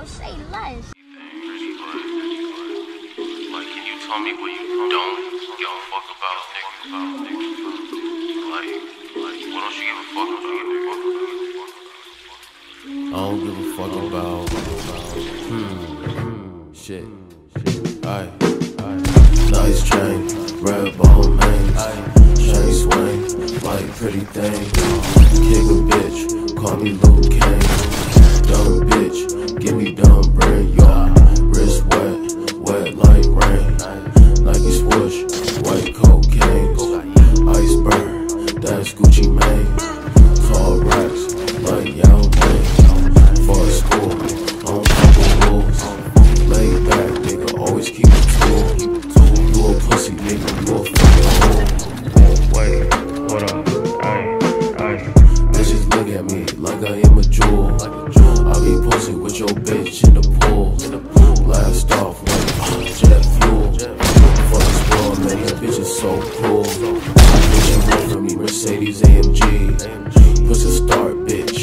say less. Like, can you tell me what you don't give a fuck about, nigga? Like, what don't you give a fuck about, nigga? I don't give a fuck about shit. Aight. Nice chain, red bone mains, chain swing like pretty things. Kick a bitch, call me Luke Kane. Dumb bitch, give me dumb brain, y'all. Wrist wet, wet like rain. Nike swoosh, white cocaine. Iceberg, that's Gucci Mane. Tall racks like Yao Ming. For school, don't fuck with rules. Lay back, nigga, always keep it cool. You a pussy, nigga, you a fucking fool. Wait, hold up, ayy. Bitches look at me like I am a jewel. I be posting with your bitch in the pool. Blast off like jet fuel. Fuck this world, man, that bitch is so cool. Bitch, you want from me, Mercedes AMG. Push a start, bitch.